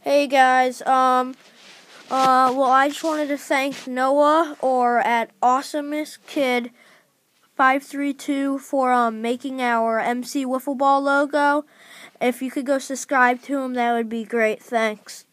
Hey guys, well, I just wanted to thank Noah or at AwesomeestKid532 for making our MC Wiffle Ball logo. If you could go subscribe to him, that would be great. Thanks.